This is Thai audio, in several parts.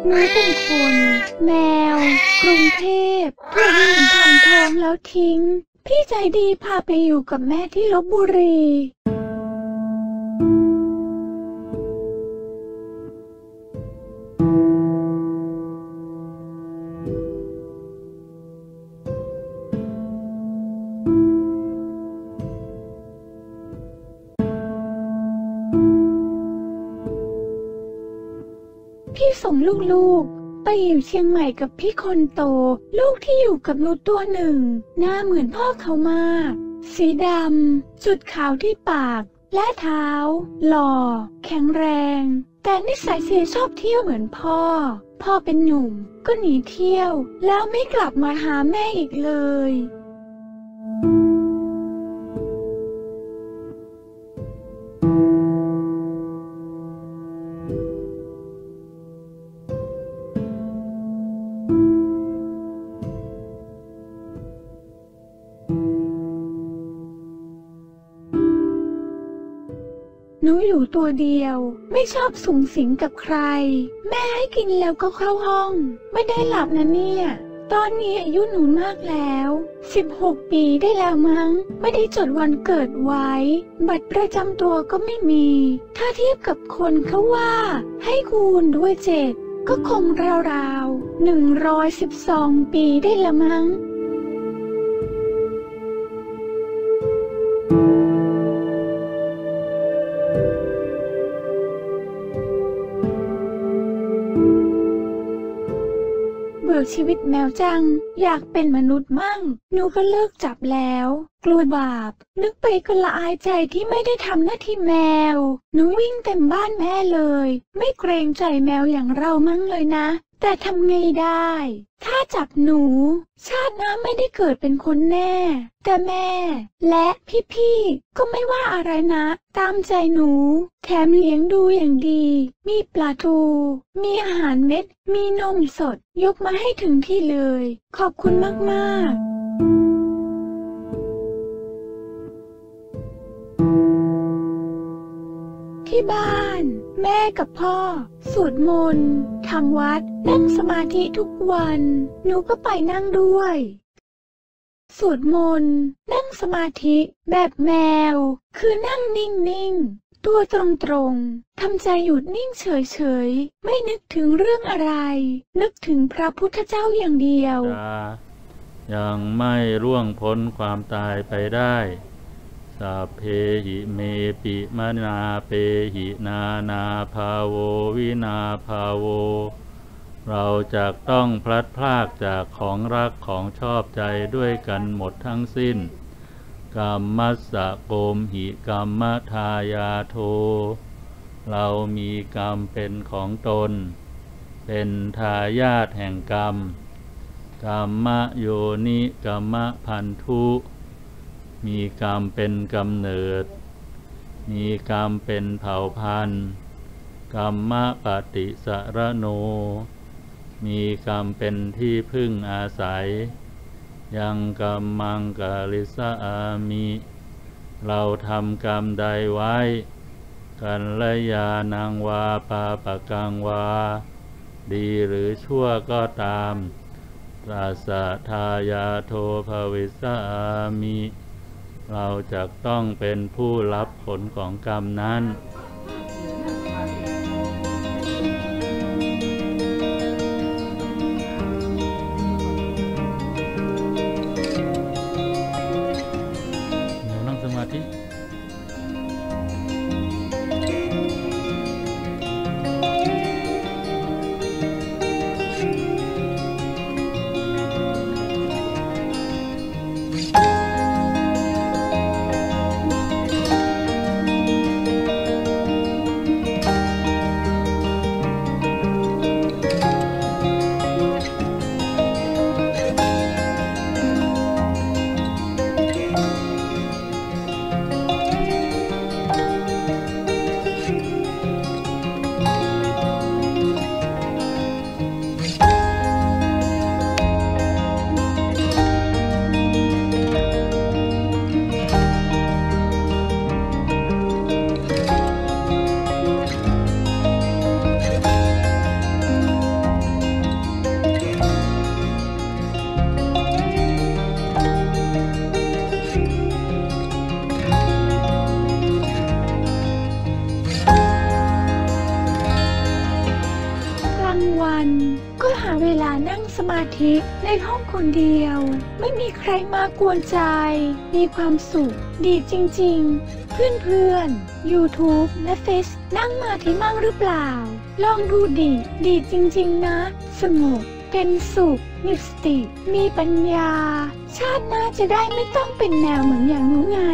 หนูเป็นคนแมวกรุงเทพถูกหนุ่มทำท้องแล้วทิ้งพี่ใจดีพาไปอยู่กับแม่ที่ลพบุรีพี่ส่งลูกๆไปอยู่เชียงใหม่กับพี่คนโตลูกที่อยู่กับหนูตัวหนึ่งหน้าเหมือนพ่อเขามากสีดำจุดขาวที่ปากและเท้าหล่อแข็งแรงแต่นิสัยเสียชอบเที่ยวเหมือนพ่อเป็นหนุ่มก็หนีเที่ยวแล้วไม่กลับมาหาแม่อีกเลยหนูอยู่ตัวเดียวไม่ชอบสุงสิงกับใครแม่ให้กินแล้วก็เข้าห้องไม่ได้หลับนะเนี่ยตอนนี้อายุหนูมากแล้ว16 ปีได้แล้วมั้งไม่ได้จดวันเกิดไว้บัตรประจำตัวก็ไม่มีถ้าเทียบกับคนเขาว่าให้คูณด้วย7ก็คงราวๆ112 ปีได้ละมั้งเบื่อชีวิตแมวจังอยากเป็นมนุษย์มั่งหนูก็เลิกจับแล้วกลัวบาปนึกไปก็ละอายใจที่ไม่ได้ทำหน้าที่แมวหนูวิ่งเต็มบ้านแม่เลยไม่เกรงใจแมวอย่างเรามั่งเลยนะแต่ทำไงได้ถ้าจับหนูชาติหน้าไม่ได้เกิดเป็นคนแน่แต่แม่และพี่ๆก็ไม่ว่าอะไรนะตามใจหนูแถมเลี้ยงดูอย่างดีมีปลาทูมีอาหารเม็ดมีนมสดยกมาให้ถึงที่เลยขอบคุณมากๆที่บ้านแม่กับพ่อสวดมนต์ทำวัดนั่งสมาธิทุกวันหนูก็ไปนั่งด้วยสวดมนต์นั่งสมาธิแบบแมวคือนั่งนิ่งๆตัวตรงๆทำใจหยุดนิ่งเฉยๆไม่นึกถึงเรื่องอะไรนึกถึงพระพุทธเจ้าอย่างเดียวยังไม่ร่วงพ้นความตายไปได้สัพเพหิเมปิมนาเปหินานาภาโววินาภาโวเราจะต้องพลัดพรากจากของรักของชอบใจด้วยกันหมดทั้งสิ้นกัมมัสสะโกมหิกัมมทายาโทเรามีกรรมเป็นของตนเป็นทายาทแห่งกรรมกัมมโยนิกัมมพันธุมีกรรมเป็นกำเนิดมีกรรมเป็นเผ่าพันธุ์กัมมปฏิสรโนมีกรรมเป็นที่พึ่งอาศัยยังกัมมังกาลิสามิเราทำกรรมใดไว้กัลยาณังวาปาปกังวาดีหรือชั่วก็ตามราสะทายาโทภวิสามิเราจะต้องเป็นผู้รับผลของกรรมนั้นนั่งสมาธิเวลานั่งสมาธิในห้องคนเดียว ไม่มีใครมากวนใจ มีความสุขดีจริงๆ เพื่อนๆ YouTube และ Face นั่งมาที่มั่งหรือเปล่า ลองดูดีจริงๆนะ สงบเป็นสุขมีสติมีปัญญา ชาติหน้าจะได้ไม่ต้องเป็นแนวเหมือนอย่างนู้นไง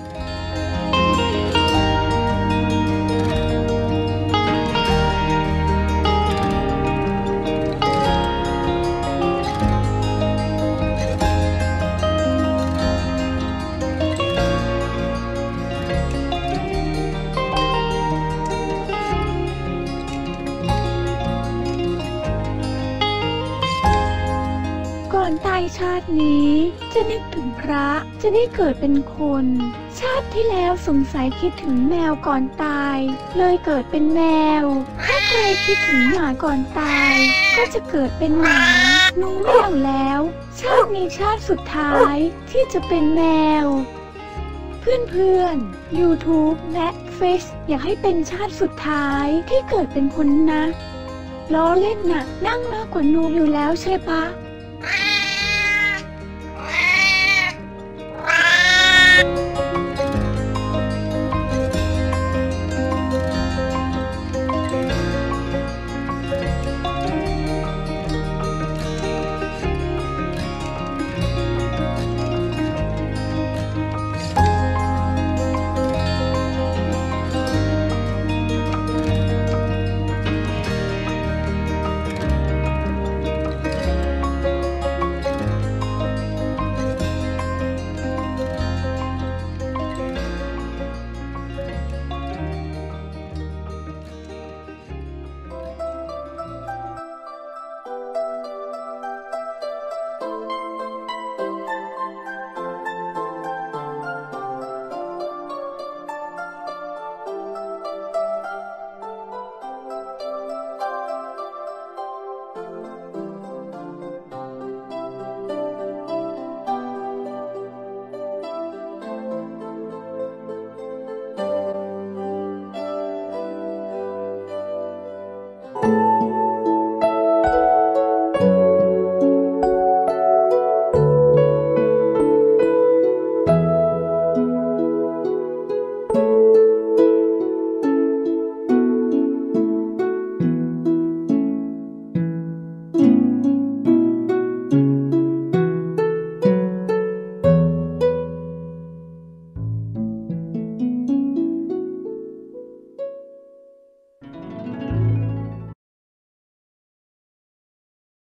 ก่อนตายชาตินี้จะนึกถึงพระจะได้เกิดเป็นคน ชาติที่แล้วสงสัยคิดถึงแมวก่อนตายเลยเกิดเป็นแมวถ้าใครคิดถึงหมาก่อนตายก็จะเกิดเป็นหมาหนูไม่เอาแล้ว ชาตินี้ชาติสุดท้ายที่จะเป็นแมว เพื่อนๆ YouTube และ Face อยากให้เป็นชาติสุดท้ายที่เกิดเป็นคนนะล้อเล่นน่ะนั่งมากกว่าหนูอยู่แล้วใช่ปะ